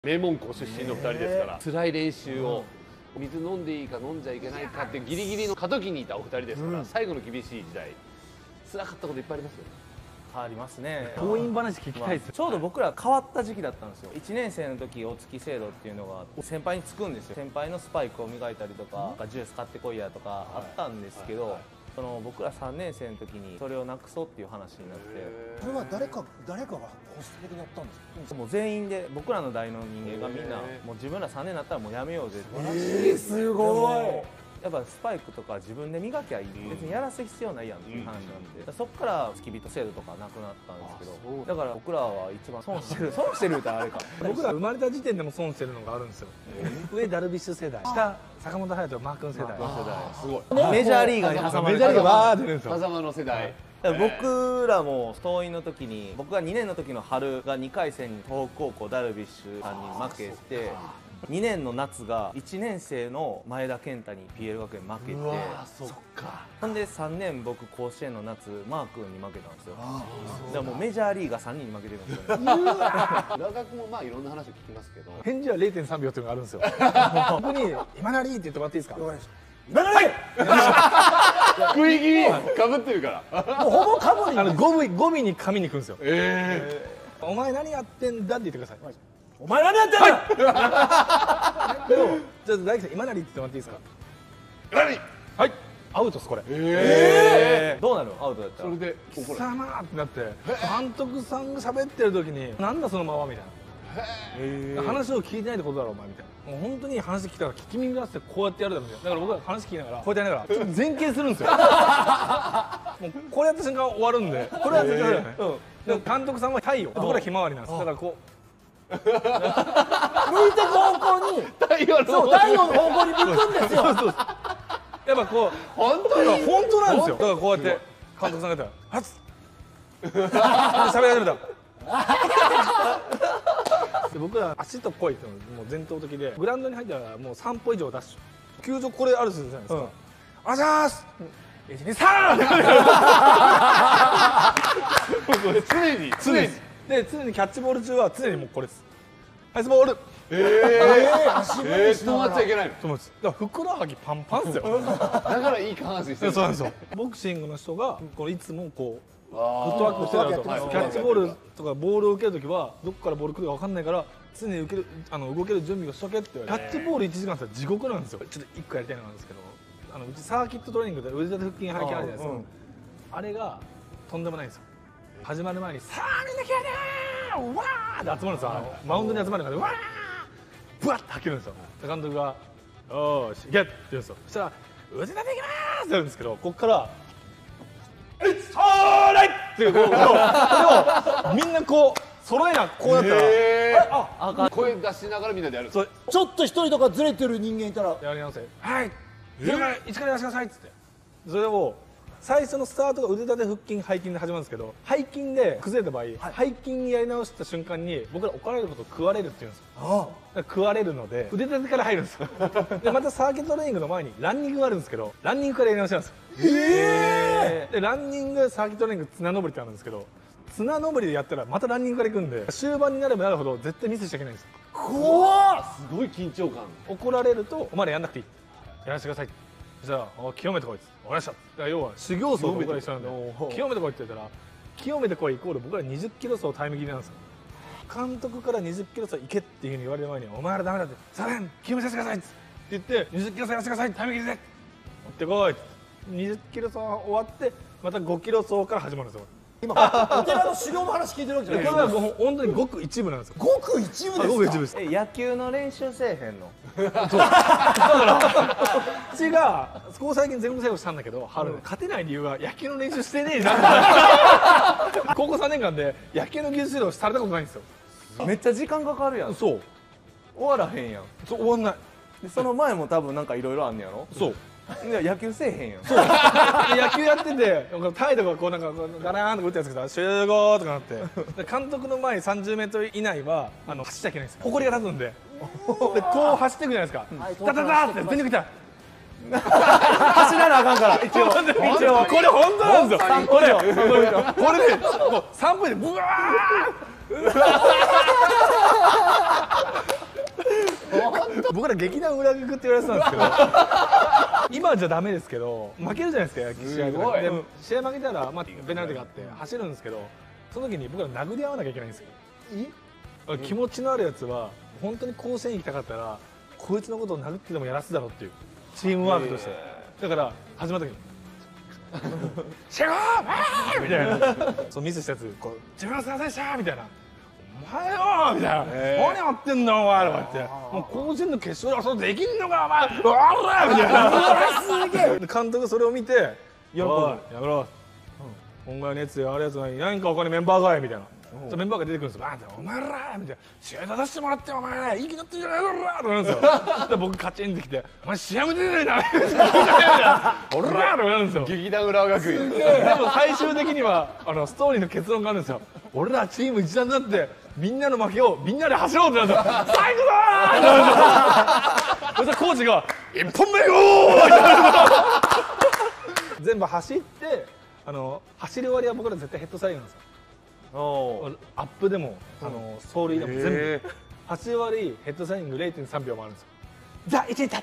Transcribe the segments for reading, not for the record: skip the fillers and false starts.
名門校出身の2人ですから、辛い練習を水飲んでいいか飲んじゃいけないかってギリギリの過渡期にいたお二人ですから、最後の厳しい時代辛かったこといっぱいありますよね。 ありますね。 教員話聞きたいです。 ちょうど僕ら変わった時期だったんですよ。1年生の時お付き制度っていうのが先輩につくんですよ。先輩のスパイクを磨いたりとか、ジュース買ってこいやとかあったんですけど、その僕ら3年生の時にそれをなくそうっていう話になって。 それは誰かが発足的にやったんですか。 もう全員で僕らの代の人間がみんなもう自分ら3年になったらもうやめようぜって。 すごい。 やっぱスパイクとか自分で磨きゃいい、別にやらせ必要ないやんっていう話なんで、そっから付き人制度とかなくなったんですけど、だから僕らは一番損してる損してるってあれか、 僕ら生まれた時点でも損してるのがあるんですよ。上ダルビッシュ世代、下坂本勇人マー君世代、 すごいメジャーリーガーに挟まれて、 メジャーリーガーバー出るんですよ。 狭間の世代。 僕らも桐蔭の時に、僕が2年の時の春が2回戦に東北高校ダルビッシュさんに負けて、2年の夏が1年生の前田健太に PL 学園負けて、 そっか。 ほんで3年僕甲子園の夏マー君に負けたんですよ。だからもうメジャーリーガー3人に負けてるんですよね。 浦学もまあいろんな話を聞きますけど、 返事は 0.3 秒っていうのがあるんですよ。僕に今なりって言ってもらっていいですか。 今なり。 食い気味かぶってるから。 もうほぼカモに。 語尾に噛みに行くんですよ。お前何やってんだって言ってください。 お前何やってんだ。 でもちょっと大樹さん今なりって言ってもらっていいですか。 何？ はい、アウトですこれ。 どうなるアウトだったら。 それで貴様ってなって、監督さんが喋ってる時になんだそのままみたいな、話を聞いてないってことだろお前みたいな、もう本当に話聞いたら聞き耳出してこうやってやるだろみたいな。だから僕は話聞きながらこうやってやりながらちょっと前傾するんですよ。もうこれやった瞬間終わるんで、これは絶対だよね。でも監督さんは太陽、僕らひまわりなんです。だからこう向いてく方向に。 太陽の太陽の方向に向くんですよ。 やっぱこう本当に本当なんですよ。だからこうやって監督さんが言ったら「はつ喋り始めた。で僕ら足と声っていうのがもう伝統的で、グラウンドに入ったらもう3歩以上ダッシュ、球場これあるじゃないですか。あざーす123 常にで常にキャッチボール中は常にもうこれです。ナイスボール。 足踏みしながら止まっちゃいけないの。 そうです。だからふくらはぎパンパンですよ。 だからいい下半身してる。 そうなんですよ。ボクシングの人がこれいつもこうフットワークしてると、キはいャッチボールとかボールを受けるときはどこからボール来るか分かんないから常に受ける動ける準備をしとけって言われて、キャッチボール1時間って地獄なんですよ。ちょっと1個やりたいのなんですけど、うちサーキットトレーニングで腕立て腹筋背筋あるじゃないですか。あれがとんでもないんですよ。始まる前にさあみんな気合いでーわーって集まるんですよ。マウンドに集まるからわーブワッて吐けるんですよ。監督が「よーしいけ!」って言うんですよ。そしたら「腕立ていきまーす!」ってやるんですけど、こっから「そーれ!」っていうこれをみんなこう揃えなこうやったら声出しながらみんなでやる。 ちょっと一人とかずれてる人間いたらやり直せ、はい一からやらせてくださいっつって、それを最初のスタートが腕立て腹筋背筋で始まるんですけど、背筋で崩れた場合、背筋やり直した瞬間に僕ら怒られることを食われるって言うんですよ。だから食われるので腕立てから入るんですよ。でまたサーキットトレーニングの前にランニングがあるんですけど、ランニングからやり直しなんですよ。でランニングサーキットトレーニング綱登りってあるんですけど、綱登りでやったらまたランニングから行くんで、終盤になればなるほど絶対ミスしちゃいけないんですよ。 怖っ。 すごい緊張感。 怒られるとお前らやんなくていい、やらせてください。そしたら清めてこいっつって「お願いした」。だから要は修行僧と僕ら一緒なんで、清めてこいって言ったら清めてこいイコール僕ら20キロ走タイム切りなんですよ。監督から20キロ走行けっていうふうに言われる前に「お前らダメだ」って「さあ清めさせてください」って言って20キロ走やらせてくださいタイム切りで持ってこいって20キロ走終わってまた5キロ走から始まるんですよ。 今お寺の修行の話聞いてるわけじゃない。 これはもう本当にごく一部なんですよ。 ごく一部ですか。 ごく一部です。 野球の練習せえへんの。 うちがここ最近全国制覇したんだけど、春勝てない理由は野球の練習してねえな。高校3年間で野球の技術指導されたことないんですよ。 めっちゃ時間かかるやん。 そう終わらへんやん。 そう終わんない。 でその前も多分なんかいろいろあんねやろ。 そういや野球せえへんやん。 そう野球やってて態度がこうなんかガラーンとか打ったやつが集合とかなってで監督の前30メートル以内は走っちゃいけないんですよ。埃が立つんででこう走っていくじゃないですか。ダダダって全力いったら走らなあかんから一応これ本当なんですよ。これでもう3分でブワー僕ら劇団裏学って言われてたんですけど今じゃダメですけど負けるじゃないですか、野球試合とかでも試合負けたら、まあ、ペナルティがあって走るんですけど、その時に僕ら殴り合わなきゃいけないんですよ。気持ちのあるやつは本当に甲子園行きたかったらこいつのことを殴ってでもやらすだろうっていうチームワークとして、だから始まった時に「シェゴー!」みたいな、そうミスしたやつこう「自分のすいませんでした!」みたいな「お前よ!」みたいな「何やってんだお前!」とか言って「もう甲子園の決勝でそうできんのかお前うわら!」みたいな、すげえ監督それを見て「喜ぶやめろ、お前熱意あるやつない何か他にメンバーがい」みたいな。メンバーが出てくるんですよ。お前らみたいな、試合出させてもらってお前いい気になってんじゃないのらとかなんですよ。で僕カチンってきてお前試合も出てないなおらとかなんですよ。 劇団浦和学院。 でも最終的にはストーリーの結論があるんですよ。俺らチーム一丸になってみんなの負けをみんなで走ろうってなるんですよ。最後だーそしたらコーチが一本目よー全部走って走り終わりは僕ら絶対ヘッドスライディングなんですよ。アップでも走塁でも全部走り終わりヘッドスライディング 0.3 秒もあるんですよ。じゃあ1位だ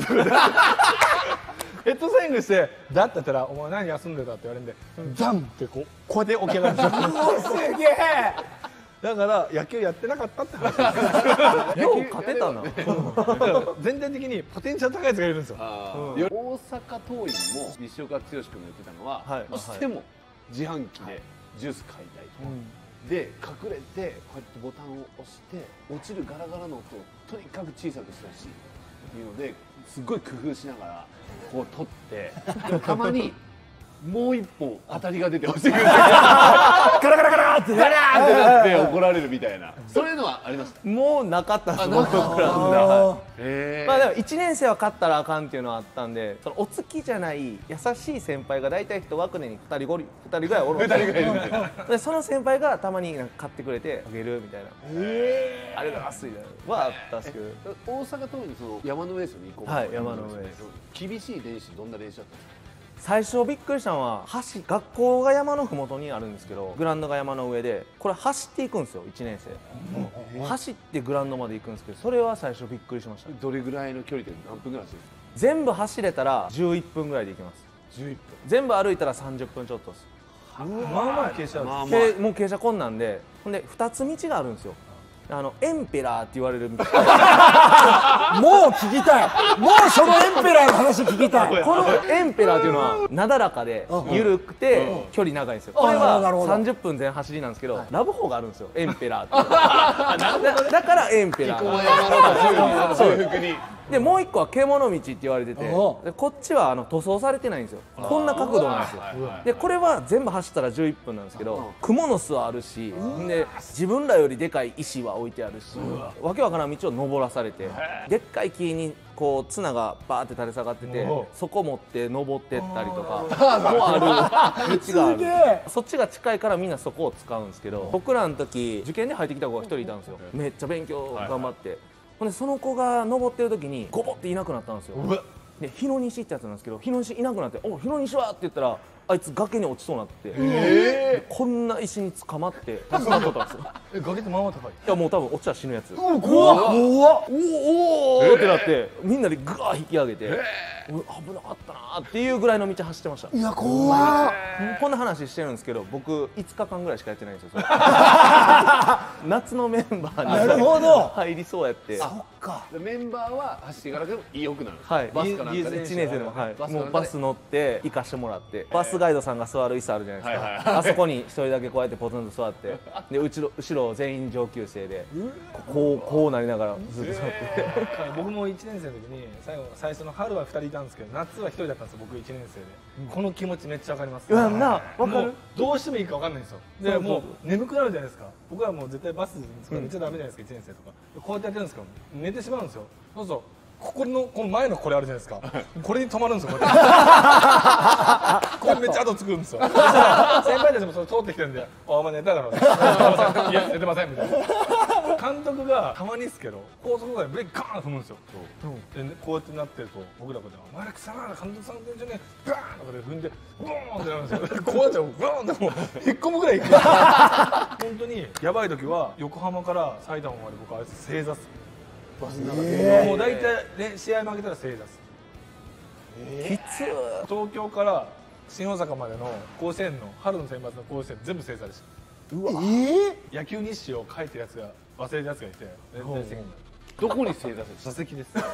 ヘッドスライディングしてだって言ったら「お前何休んでた?」って言われるんで「ザン!」ってこうやって起き上がるんですよ。すげえだから野球やってなかったって話ですよう勝てたな全体的にポテンシャル高いやつがいるんですよ。 大阪桐蔭も西岡剛君が言ってたのは、どうしても自販機でジュース買いたいと、で隠れてこうやってボタンを押して落ちるガラガラの音をとにかく小さくしてほしいっていうのですごい工夫しながらこう取ってでもたまにもう一本当たりが出て落ちてくるガラガラガラってガラーってなって怒られるみたいな、そういうのはありました。 もうなかったですなかったんだ。 まあでも1年生は勝ったらあかんっていうのはあったんで、そのお付きじゃない優しい先輩が大体1学年に2人ぐらいおるんですよ。でその先輩がたまになんか買ってくれてあげるみたいな「ありがとうございます」みたいなはあったんですけど、 大阪桐蔭その山の上ですよね。 はい山の上です。 厳しい練習どんな練習だったんですか？ 最初びっくりしたのは学校が山の麓にあるんですけどグラウンドが山の上でこれ走っていくんですよ1年生、走ってグラウンドまで行くんですけど、それは最初びっくりしました。 どれぐらいの距離で何分ぐらい走るんですか？ 全部走れたら11分ぐらいで行きます。11分全部歩いたら30分ちょっとです。 まあまあ傾斜ある。 もう傾斜困難で、ほんで2つ道があるんですよ。エンペラーって言われる道もう聞きたい、もうそのエンペラーの話聞きたい。 このエンペラーっていうのはなだらかで緩くて距離長いんですよ。これは30分前走りなんですけど、ラブホがあるんですよエンペラーってだからエンペラーそういう国でもう一個は獣道って言われてて、こっちは塗装されてないんですよ。こんな角度なんですよ。でこれは全部走ったら11分なんですけど、クモの巣はあるし、で自分らよりでかい石は置いてあるし、わけわからん道を登らされて、でっかい木にこう綱がバーって垂れ下がってて、そこ持って登ってったりとかもある道がある。そっちが近いからみんなそこを使うんですけど、僕らの時受験で入ってきた子が1人いたんですよ。めっちゃ勉強頑張って、ほんでその子が登ってる時にゴボっていなくなったんですよ。で日野西ってやつなんですけど、日野西いなくなって「お日野西は?」って言ったらあいつ崖に落ちそうになって、こんな石に捕まって助かったんですよ。 崖ってまあまあ高い。 いやもう多分落ちたら死ぬやつ。 怖っおおってなってみんなでグワー引き上げて、危なかったなーっていうぐらいの道走ってました。 いや怖っ。 こんな話してるんですけど、僕5日間ぐらいしかやってないんですよ。夏のメンバーになるほど入りそうやって。 そっか。 メンバーは走っていかなくても良くなる。 はい、 バスかなんかで 1年生でも、はい、もうバス乗って行かしてもらって、バスガイドさんが座る椅子あるじゃないですか、あそこに1人だけこうやってポツンと座って、で後ろ全員上級生でこうなりながらずっと座って僕も1年生の時に最初の春は2人いたんですけど、夏は1人だったんですよ僕1年生で。この気持ちめっちゃ分かります。 わかる。 どうしてもいいか分かんないんですよ。でもう眠くなるじゃないですか。僕はもう絶対バス寝ちゃダメじゃないですか、1年生とか。こうやってやってるんですけど寝てしまうんですよ。そうするとこの前のこれあるじゃないですか、これに止まるんですよ。これめっちゃ後つくんですよ。そしたら先輩たちもそれ通ってきてるんで「お前寝ただろ」いや寝てません」みたいな。 監督がたまにですけど高速道路でブレーキガーンと踏むんですよ。でこうやってなってると僕らこうやって「お前ら貴様ら監督さんの電車ねガーン!」とかで踏んでブーンってなるんですよ。こうなっちゃうブーンってもう引っ込むぐらい行く。本当にやばい時は横浜から埼玉まで僕あいつ正座すバスの中でもう大体ね試合負けたら正座す。 きつ東京から新大阪までの甲子園の春の選抜の甲子園全部正座でした。 うわ野球日誌を書いてるやつが忘れたやつがいて全然責任ない。 どこに正座する座席です。だ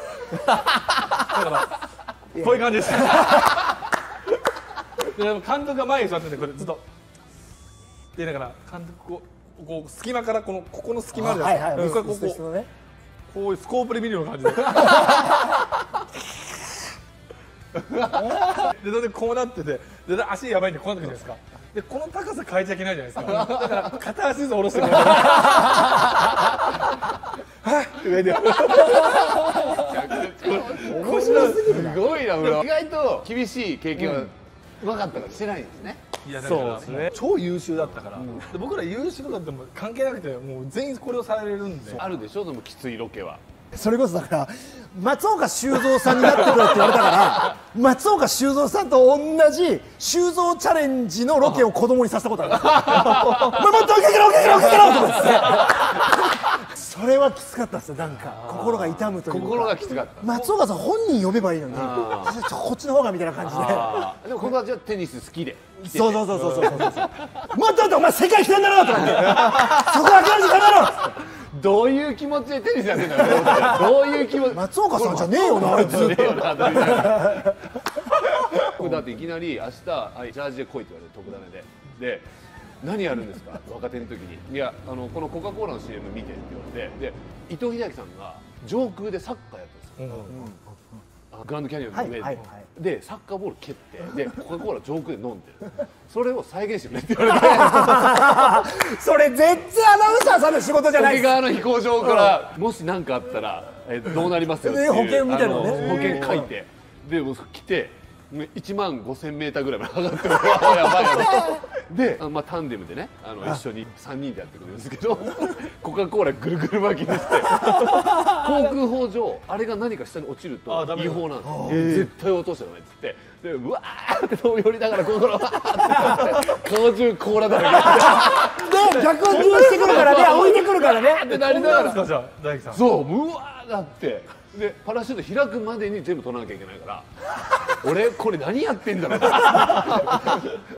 からこういう感じです。で監督が前に座っててこれずっとでだから監督こう隙間からここの隙間あるじゃないですか。こういうスコープで見るような感じで。でそれでこうなっててで足やばいんでこうなってくるじゃないですか。でこの高さ変えちゃいけないじゃないですか。だから片足ずつ下ろしてください。上で。 面白すぎるな。 すごいな。意外と厳しい経験はうまかったからしてないんですね。 いやだから超優秀だったから、で僕ら優秀とかっても関係なくてもう全員これをされるんで。 あるでしょでもきついロケは。 それこそだから松岡修造さんになってくれって言われたから松岡修造さんと同じ修造チャレンジのロケを子供にさせたことある。お前もっと受けろ受けろ受けろとか言って。それはきつかったですよ。なんか心が痛むというか。 心がきつかった。 松岡さん本人呼べばいいのにこっちの方がみたいな感じで。 でもこの子たちはテニス好きで。 そうもっとお前世界来てんだろとか言ってそこは諦めちゃダメだろ。 どういう気持ちでテニスやってんだろう。どういう気持ち。 松岡さんじゃねえよなあいつ。 だっていきなり明日ジャージで来いって言われる特ダネで何やるんですか若手の時に。いやこのコカ・コーラの CM 見てって言われてで伊藤英明さんが上空でサッカーやってるんですよ。グランドキャニオンの上でサッカーボール蹴ってでコカ・コーラ上空で飲んでる。それを再現してくれって言われて。 それ絶対アナウンサーさんの仕事じゃないですか。 沖側の飛行場からもし何かあったらどうなりますよっていう保険みたいなのね。 保険書いてで来て1万5000メーターぐらいまで上がってやばいやばいでタンデムでね一緒に3人でやってくるんですけどコカ・コーラぐるぐる巻きにして航空法上あれが何か下に落ちると違法なんですよ。絶対落としちゃダメっつってでうわーって飛び降りながらコカ・コーラわーって顔中コーラだらけで逆をしてくるからね置いてくるからねってなりながらじゃあ大樹さんそううわーだってでパラシュート開くまでに全部取らなきゃいけないから俺これ何やってんだろう